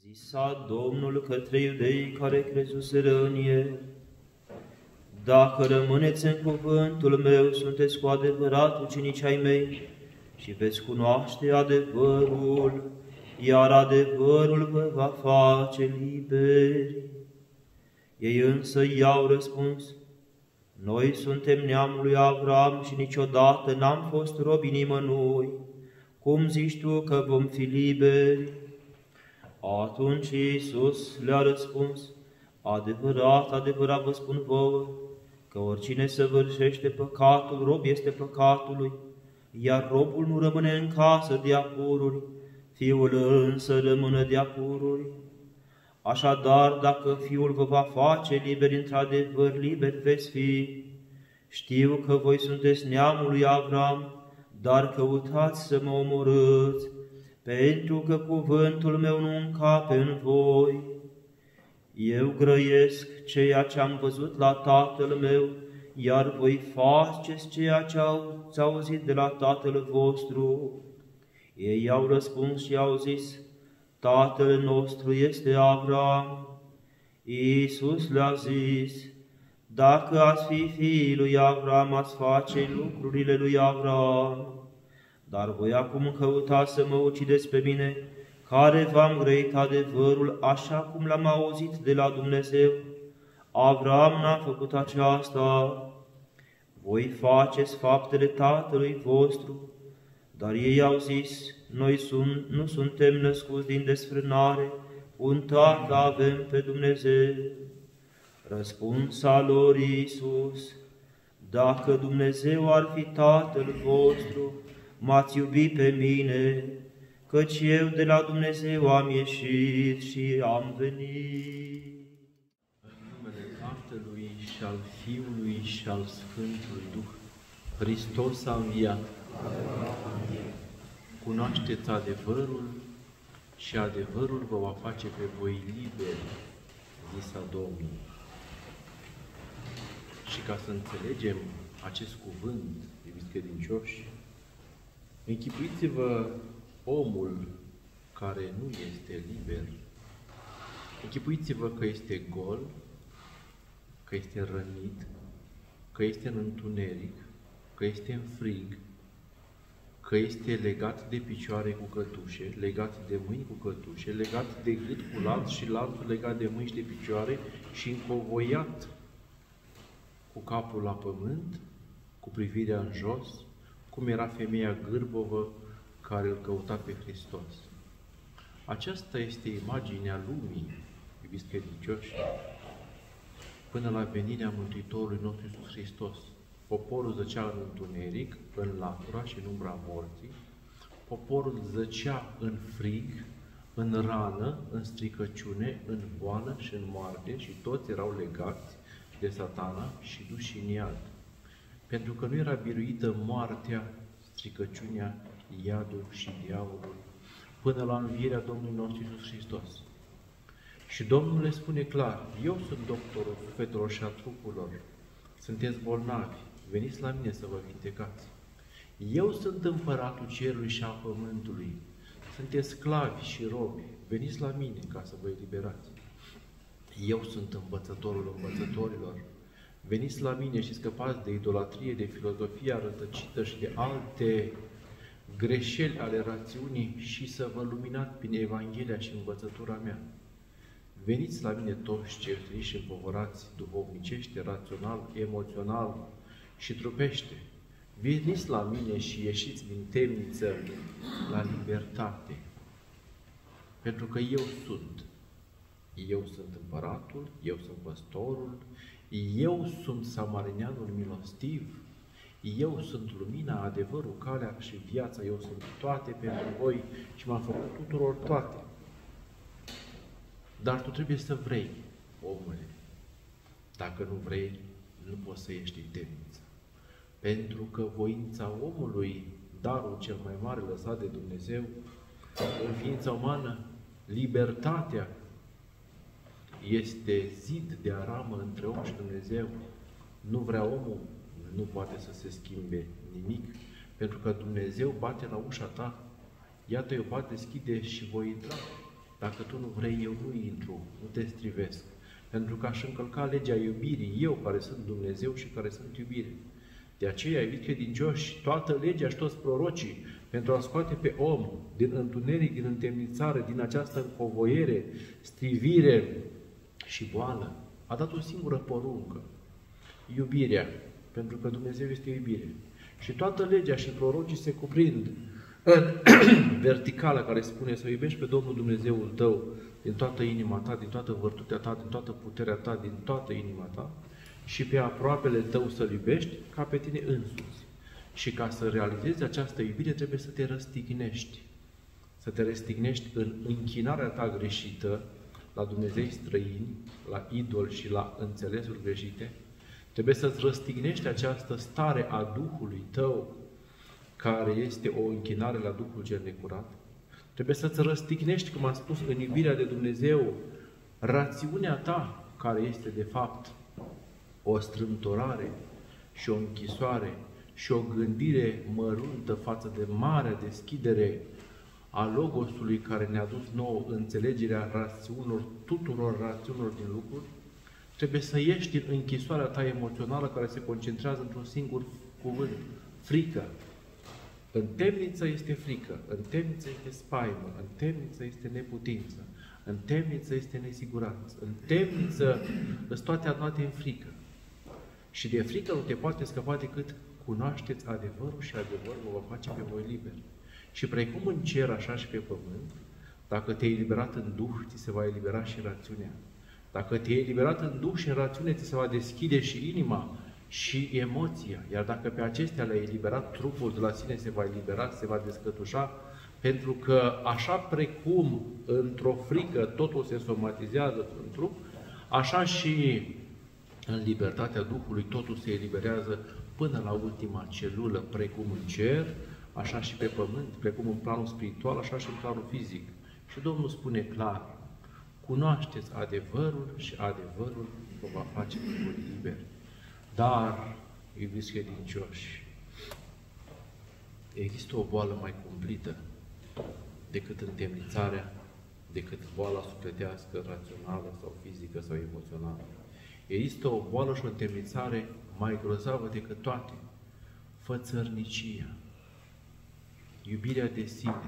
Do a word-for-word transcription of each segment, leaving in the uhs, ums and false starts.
Zisa Domnul către iudei care crezuseră în el: dacă rămâneți în cuvântul meu, sunteți cu adevărat ucenici ai mei și veți cunoaște adevărul, iar adevărul vă va face liberi. Ei însă i-au răspuns: noi suntem neamul lui Avram și niciodată n-am fost robi nimănui. Cum zici tu că vom fi liberi? Atunci Iisus le-a răspuns: adevărat, adevărat vă spun vouă, că oricine săvârșește păcatul, rob este păcatului, iar robul nu rămâne în casă de apururi, fiul însă rămâne de apururi. Așadar, dacă Fiul vă va face liberi, într-adevăr liberi veți fi. Știu că voi sunteți neamul lui Avram, dar căutați să mă omorâți, pentru că cuvântul meu nu încape în voi. Eu grăiesc ceea ce am văzut la Tatăl meu, iar voi faceți ceea ce ați auzit de la Tatăl vostru. Ei i-au răspuns și i-au zis: Tatăl nostru este Avram. Iisus le-a zis: dacă ați fi fiii lui Avram, ați face lucrurile lui Avram. Dar voi acum căutați să mă ucideți pe mine, care v-am grăit adevărul așa cum l-am auzit de la Dumnezeu. Avram n-a făcut aceasta. Voi faceți faptele tatălui vostru. Dar ei au zis: noi sunt, nu suntem născuți din desfrânare, un tată avem pe Dumnezeu. Răspunsa lor Iisus: dacă Dumnezeu ar fi Tatăl vostru, m-ați iubit pe mine, căci eu de la Dumnezeu am ieșit și am venit. În numele Tatălui și al Fiului și al Sfântului Duh, Hristos a înviat. Cunoașteți adevărul și adevărul vă va face pe voi liberi, zisa Domnul. Și ca să înțelegem acest cuvânt, iubiți credincioși, închipuiți-vă omul care nu este liber. Închipuiți-vă că este gol, că este rănit, că este în întuneric, că este în frig, că este legat de picioare cu cătușe, legat de mâini cu cătușe, legat de gât cu lanț și lanțul legat de mâini și de picioare și încovoiat cu capul la pământ, cu privirea în jos, cum era femeia gârbovă care îl căuta pe Hristos. Aceasta este imaginea lumii, iubiți credincioși, până la venirea Mântuitorului nostru Iisus Hristos. Poporul zăcea în întuneric, în latura și în umbra morții. Poporul zăcea în frig, în rană, în stricăciune, în boală și în moarte și toți erau legați de Satana și duși în iad. Pentru că nu era biruită moartea, stricăciunea, iadul și diavolul, până la învierea Domnului nostru Iisus Hristos. Și Domnul le spune clar: eu sunt doctorul sufletelor și a trupurilor. Sunteți bolnavi, veniți la mine să vă vindecați. Eu sunt împăratul cerului și a pământului. Sunteți sclavi și robi, veniți la mine ca să vă eliberați. Eu sunt învățătorul învățătorilor. Veniți la mine și scăpați de idolatrie, de filozofia rătăcită și de alte greșeli ale rațiunii și să vă luminați prin Evanghelia și învățătura mea. Veniți la mine toți cei și împovărați duhovnicește, rațional, emoțional și trupește. Veniți la mine și ieșiți din temniță la libertate. Pentru că eu sunt. Eu sunt împăratul, eu sunt păstorul, eu sunt samarinianul milostiv, eu sunt lumina, adevărul, calea și viața, eu sunt toate pentru voi și m-am făcut tuturor toate. Dar tu trebuie să vrei, omule. Dacă nu vrei, nu poți să ieși din temniță. Pentru că voința omului, darul cel mai mare lăsat de Dumnezeu, în ființa umană, libertatea este zid de aramă între om și Dumnezeu. Nu vrea omul, nu poate să se schimbe nimic, pentru că Dumnezeu bate la ușa ta. Iată, eu bat, deschide și voi intra. Dacă tu nu vrei, eu nu intru, nu te strivesc. Pentru că aș încălca legea iubirii, eu care sunt Dumnezeu și care sunt iubire. De aceea, iubit credincioși, toată legea și toți prorocii, pentru a scoate pe om din întuneric, din întemnițare, din această încovoiere, strivire și boală, a dat o singură poruncă. Iubirea, pentru că Dumnezeu este iubire. Și toată legea și prorocii se cuprind în verticala care spune să iubești pe Domnul Dumnezeul tău din toată inima ta, din toată vârtutea ta, din toată puterea ta, din toată inima ta și pe aproapele tău să-L iubești ca pe tine însuți. Și ca să realizezi această iubire trebuie să te răstignești. Să te răstignești în închinarea ta greșită la Dumnezei străini, la idoli și la înțelesuri greșite. Trebuie să-ți răstignești această stare a Duhului tău, care este o închinare la Duhul cel necurat. Trebuie să-ți răstignești, cum am spus, în iubirea de Dumnezeu, rațiunea ta, care este de fapt o strâmtorare și o închisoare și o gândire măruntă față de marea deschidere a Logosului care ne-a dus nouă înțelegerea rațiunilor, tuturor rațiunilor din lucruri. Trebuie să ieși din închisoarea ta emoțională care se concentrează într-un singur cuvânt, frică. În temniță este frică, în temniță este spaimă, în temniță este neputință, în temniță este nesiguranță, în temniță îți toate adunate în frică. Și de frică nu te poate scăpa decât cunoașteți adevărul și adevărul vă va face pe voi liberi. Și precum în cer, așa și pe pământ, dacă te-ai eliberat în Duh, ți se va elibera și rațiunea. Dacă te-ai eliberat în Duh și în rațiune, ți se va deschide și inima și emoția. Iar dacă pe acestea le-ai eliberat, trupul de la sine se va elibera, se va descătușa, pentru că așa precum într-o frică totul se somatizează în trup, așa și în libertatea Duhului totul se eliberează până la ultima celulă, precum în cer, așa și pe pământ, precum în planul spiritual, așa și în planul fizic. Și Domnul spune clar, cunoașteți adevărul și adevărul vă va face pe voi liberi. Dar, iubiți credincioși, există o boală mai cumplită decât întemnițarea, decât boala sufletească, rațională sau fizică sau emoțională. Există o boală și o întemnițare mai grozavă decât toate. Fățărnicia, iubirea de sine,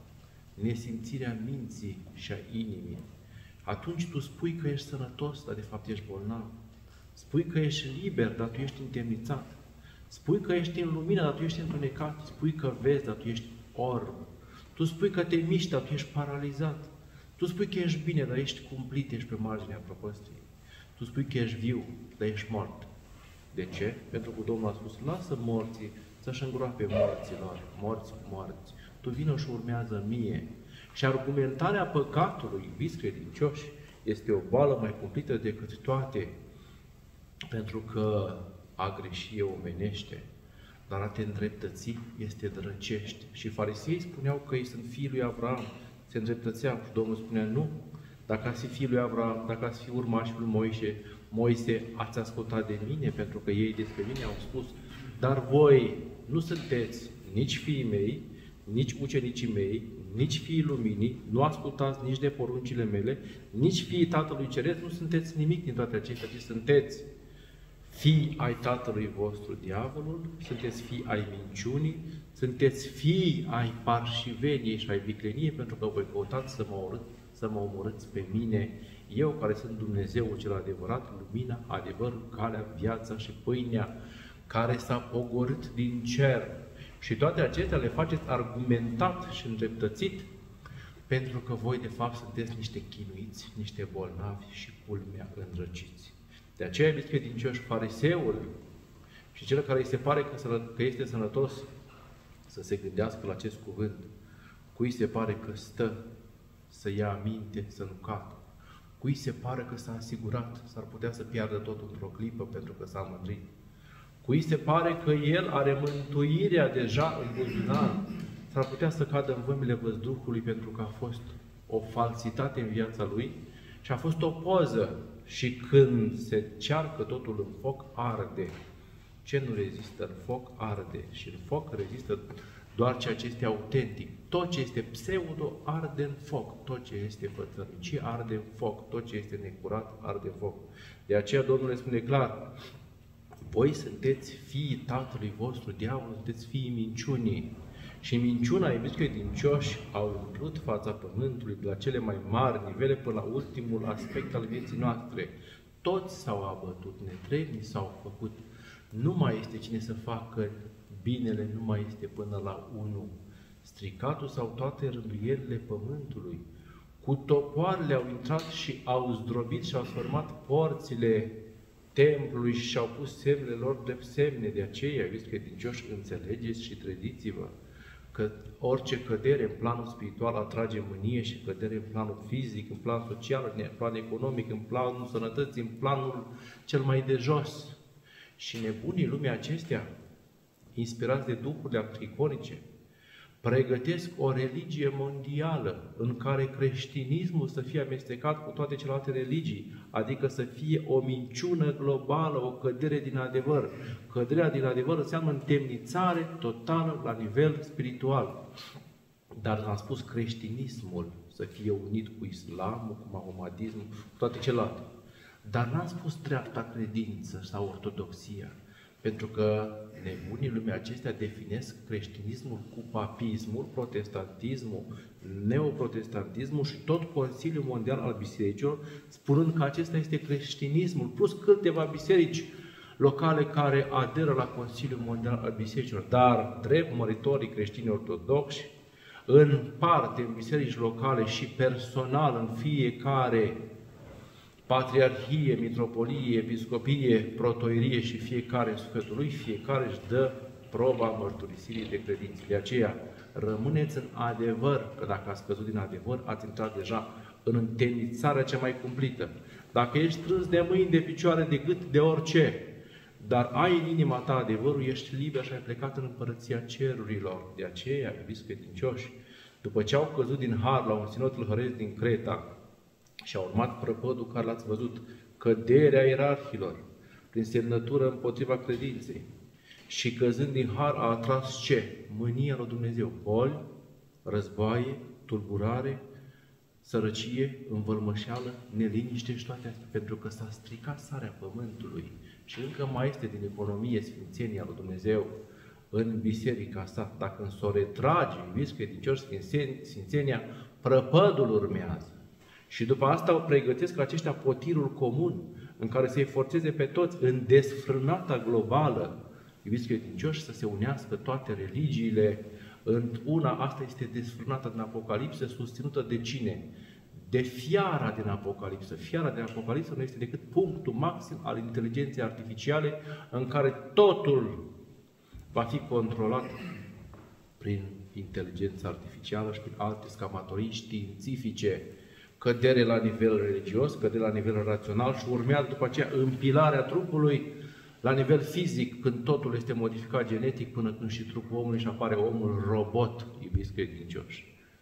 nesimțirea minții și a inimii. Atunci tu spui că ești sănătos, dar de fapt ești bolnav. Spui că ești liber, dar tu ești întemnițat. Spui că ești în lumină, dar tu ești întunecat. Spui că vezi, dar tu ești orb. Tu spui că te miști, dar tu ești paralizat. Tu spui că ești bine, dar ești cumplit, ești pe marginea prăpăstiei. Tu spui că ești viu, dar ești mort. De ce? Pentru că Domnul a spus, lasă morții să-și îngroape morților, morți, morți. Tu vină și urmează mie. Și argumentarea păcatului, iubiți credincioși, este o boală mai cumplită decât toate, pentru că a greși e omenește, dar a te îndreptăți este drăcește. Și fariseii spuneau că ei sunt fiii lui Avram, se îndreptățeau și Domnul spunea, nu, dacă ați fi fiul lui Avram, dacă ați fi urmașul lui Moise, Moise, ați ascultat de mine, pentru că ei despre mine au spus, dar voi nu sunteți nici fiii mei, nici ucenicii mei, nici fiii luminii, nu ascultați nici de poruncile mele, nici fiii Tatălui Ceresc, nu sunteți nimic din toate acestea, ci sunteți fii ai tatălui vostru diavolul, sunteți fii ai minciunii, sunteți fii ai parșiveniei și ai vicleniei, pentru că voi căutați să mă, urât, să mă omorâți pe mine, eu care sunt Dumnezeul cel adevărat, lumina, adevărul, calea, viața și pâinea, care s-a pogorât din cer. Și toate acestea le faceți argumentat și îndreptățit, pentru că voi de fapt sunteți niște chinuiți, niște bolnavi și culmea îndrăciți. De aceea, iubiți credincioși, fariseul și cel care îi se pare că, că este sănătos să se gândească la acest cuvânt, cui se pare că stă să ia aminte, să nu cadă, cui se pare că s-a asigurat, s-ar putea să piardă totul într-o clipă pentru că s-a mândrit, cui se pare că el are mântuirea deja în buzunar, s-ar putea să cadă în vămile văzduhului pentru că a fost o falsitate în viața lui și a fost o poză. Și când se cearcă totul în foc, arde. Ce nu rezistă în foc, arde. Și în foc rezistă doar ceea ce este autentic. Tot ce este pseudo arde în foc, tot ce este fățărnicie arde în foc, tot ce este necurat arde în foc. De aceea Domnul ne spune clar, voi sunteți fiii tatălui vostru, diavolul, sunteți fiii minciunii. Și minciuna, iubiți credincioși, au umplut fața pământului de la cele mai mari nivele până la ultimul aspect al vieții noastre. Toți s-au abătut, netrebni s-au făcut. Nu mai este cine să facă binele, nu mai este până la unul. Stricatul sau toate rânduielile pământului. Cu topoarele au intrat și au zdrobit și au sfărmat porțile templului și și-au pus semnele lor de semne. De aceea, iubiți credincioși, înțelegeți și treziți-vă că orice cădere în planul spiritual atrage mânie și cădere în planul fizic, în plan social, în plan economic, în planul sănătății, în planul cel mai de jos. Și nebunii lumii acestea, inspirați de duhurile anticonice, pregătesc o religie mondială în care creștinismul să fie amestecat cu toate celelalte religii, adică să fie o minciună globală, o cădere din adevăr. Căderea din adevăr înseamnă întemnițare totală la nivel spiritual. Dar am spus creștinismul să fie unit cu islamul, cu mahomadismul, cu toate celelalte. Dar n-am spus dreapta credință sau ortodoxia. Pentru că nebunii lumii acestea definesc creștinismul cu papismul, protestantismul, neoprotestantismul și tot Consiliul Mondial al Bisericilor, spunând că acesta este creștinismul, plus câteva biserici locale care aderă la Consiliul Mondial al Bisericilor. Dar, drept măritorii creștini ortodoxi, în parte, în biserici locale și personal, în fiecare patriarhie, mitropolie, episcopie, protoierie și fiecare în sufletul lui, fiecare își dă proba mărturisirii de credință. De aceea, rămâneți în adevăr, că dacă ați căzut din adevăr, ați intrat deja în întemnițarea cea mai cumplită. Dacă ești strâns de mâini, de picioare, de gât, de orice, dar ai în inima ta adevărul, ești liber și ai plecat în împărăția cerurilor. De aceea, iubiți credincioși, după ce au căzut din har la un sinod tâlhăresc din Creta, și a urmat prăpădul care l-ați văzut, căderea ierarhilor, prin semnătură împotriva credinței. Și căzând din har a atras ce? Mânia lui Dumnezeu. Boli, războaie, tulburare, sărăcie, învălmășeală, neliniște și toate astea. Pentru că s-a stricat sarea pământului și încă mai este din economie sfințenia lui Dumnezeu în biserica sa. Dacă însă o retrage, iubiți credincioși, sfințenia, prăpădul urmează. Și după asta o pregătesc aceștia potirul comun, în care să-i forțeze pe toți în desfrânata globală, iubiți credincioși, să se unească toate religiile într-una. Asta este desfrânata din Apocalipsă, susținută de cine? De fiara din Apocalipsă. Fiara din Apocalipsă nu este decât punctul maxim al inteligenței artificiale, în care totul va fi controlat prin inteligența artificială și prin alte scamatorii științifice. Cădere la nivel religios, cădere la nivel rațional și urmează după aceea împilarea trupului la nivel fizic, când totul este modificat genetic, până când și trupul omului și apare omul robot, iubiți credincioși.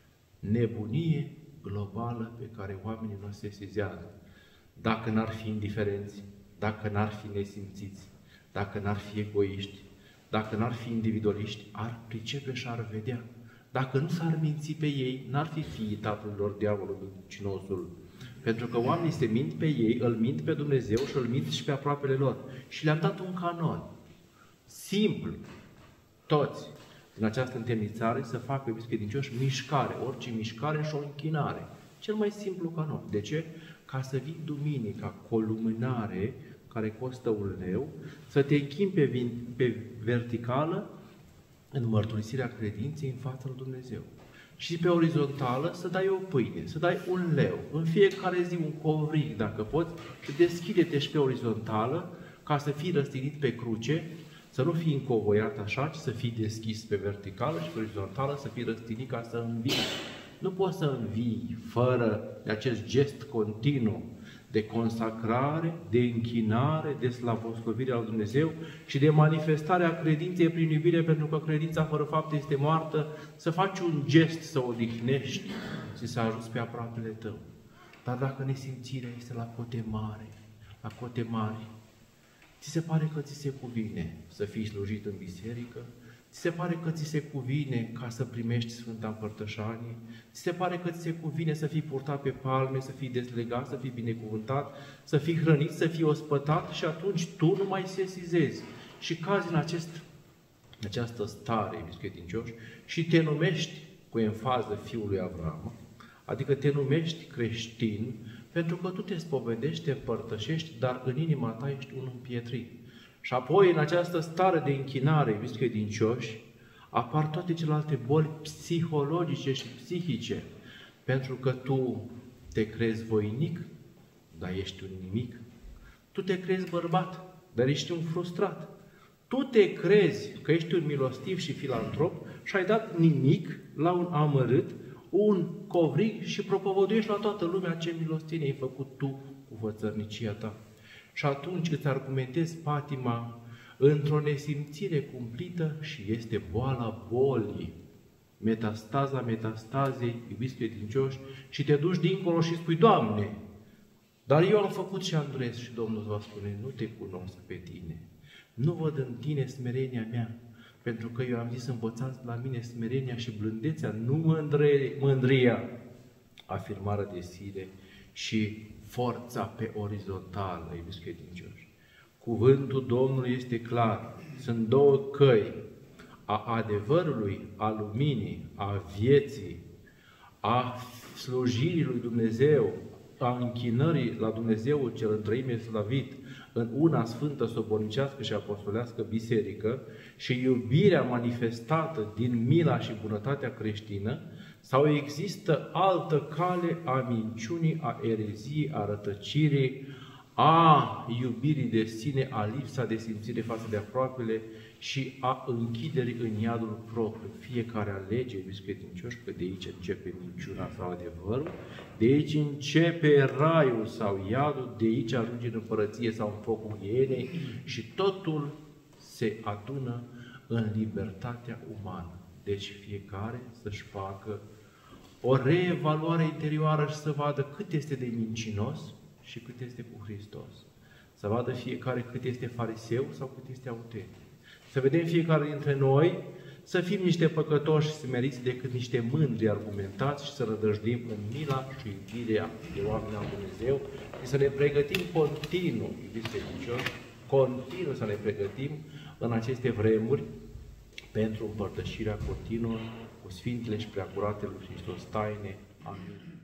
Nebunie globală pe care oamenii nu se sesizează. Dacă n-ar fi indiferenți, dacă n-ar fi nesimțiți, dacă n-ar fi egoiști, dacă n-ar fi individualiști, ar pricepe și ar vedea. Dacă nu s-ar minți pe ei, n-ar fi fiii tatălui lor, diavolul mincinosul. Pentru că oamenii se mint pe ei, îl mint pe Dumnezeu și îl mint și pe aproapele lor. Și le-am dat un canon simplu. Toți, din această întemnițare, să facă, iubiți credincioși, mișcare, orice mișcare și o închinare. Cel mai simplu canon. De ce? Ca să vii duminica cu o luminare care costă un leu, să te închini pe, pe verticală, în mărturisirea credinței în fața lui Dumnezeu. Și pe orizontală să dai o pâine, să dai un leu, în fiecare zi un covrig, dacă poți, și deschide-te și pe orizontală, ca să fii răstignit pe cruce, să nu fii încovoiat așa, ci să fii deschis pe verticală și pe orizontală să fii răstignit ca să învii. Nu poți să învii fără de acest gest continuu de consacrare, de închinare, de slavoslovire al Dumnezeu și de manifestarea credinței prin iubire, pentru că credința fără fapte este moartă, să faci un gest, să odihnești și să ajuți pe aproapele tău. Dar dacă nesimțirea este la cote mare, la cote mari, ți se pare că ți se cuvine să fii slujit în biserică, Ți se pare că ți se cuvine ca să primești Sfânta Împărtășanie? Ți se pare că ți se cuvine să fii purtat pe palme, să fii dezlegat, să fii binecuvântat, să fii hrănit, să fii ospătat și atunci tu nu mai sesizezi și cazi în acest, această stare, iubiți credincioși, și te numești cu enfază fiul lui Avram, adică te numești creștin, pentru că tu te spovedești, te împărtășești, dar în inima ta ești un împietrit. Și apoi, în această stare de închinare, iubiți credincioși, apar toate celelalte boli psihologice și psihice, pentru că tu te crezi voinic, dar ești un nimic. Tu te crezi bărbat, dar ești un frustrat. Tu te crezi că ești un milostiv și filantrop și ai dat nimic la un amărât, un covrig și propovăduiești la toată lumea ce milostenie ai făcut tu cu vățărnicia ta. Și atunci îți argumentezi patima într-o nesimțire cumplită și este boala bolii, metastaza metastazei, iubiți credincioși, și te duci dincolo și spui, Doamne, dar eu am făcut și am dures. Și Domnul va spune, nu te cunosc pe tine, nu văd în tine smerenia mea, pentru că eu am zis, învățați la mine smerenia și blândețea, nu mândre, mândria, afirmarea de sine și forța pe orizontală, iubiți credincioși. Cuvântul Domnului este clar. Sunt două căi, a adevărului, a luminii, a vieții, a slujirii lui Dumnezeu, a închinării la Dumnezeu cel întreime slăvit, în una sfântă, sobornicească și apostolească biserică și iubirea manifestată din mila și bunătatea creștină, sau există altă cale a minciunii, a ereziei, a rătăcirii, a iubirii de sine, a lipsa de simțire față de aproapele și a închiderii în iadul propriu. Fiecare alege, iubiți credincioși, că de aici începe minciuna sau adevărul, de aici începe raiul sau iadul, de aici ajunge în împărăție sau în focul ienei și totul se adună în libertatea umană. Deci fiecare să-și facă o reevaluare interioară și să vadă cât este de mincinos și cât este cu Hristos. Să vadă fiecare cât este fariseu sau cât este autentic. Să vedem fiecare dintre noi să fim niște păcătoși smeriți decât niște mândri argumentați și să rădăjdim în mila și iubirea de oameni al Dumnezeu și să ne pregătim continuu, iubiți credincioși, continuu să ne pregătim în aceste vremuri pentru împărtășirea continuă cu Sfintele și Preacuratele lui Hristos taine. Amin.